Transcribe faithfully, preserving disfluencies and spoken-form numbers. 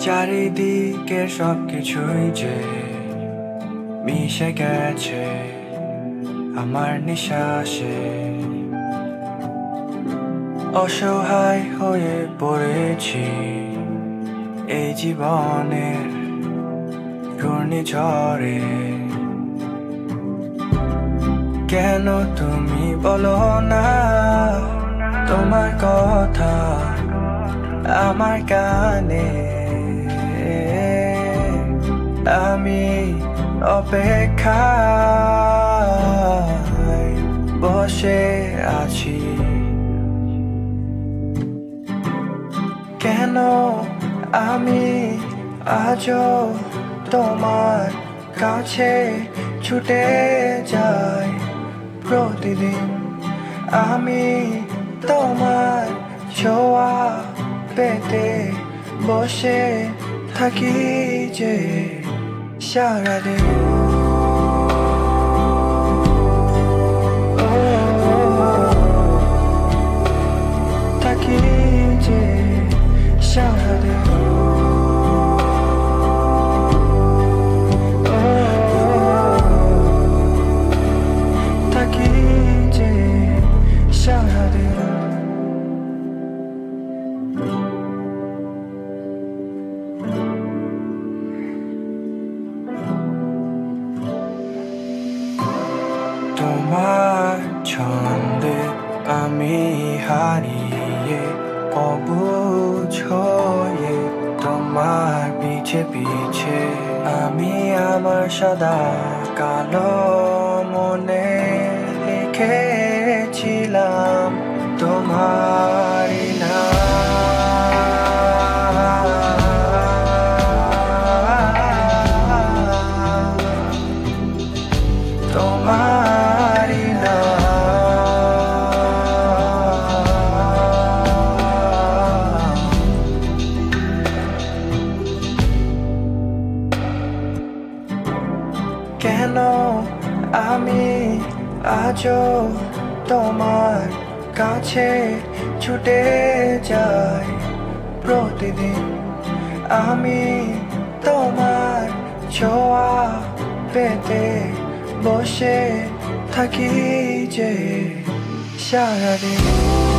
চারিদিকে সবকিছুই যে মিশে গেছে আমার নিঃশ্বাসে অসহায় হয়ে পড়েছি এই জীবনের ঘূর্ণিঝড়ে কেন তুমি বলো না তোমার কথা আমার কানে আমি অপেক্ষায় বসে আছি কেন আমি আজও তোমার কাছে ছুটে যাই প্রতিদিন আমি তোমার ছোঁয়া পেতে বসে থাকি যে সারাদিন থাকি যে সারাদিন থাকি যে সারাদিন তোমার ছন্দে আমি হারিয়ে অবুঝ হয়ে তোমার পিছে পিছে আমি আমার সদা কালো মনে লিখেছিলাম তোমারই নাম তোমারই নাম কেন আমি আজও তোমার কাছে ছুটে যাই প্রতিদিন আমি তোমার ছোঁয়া পেতে বসে থাকি যে সারাদিন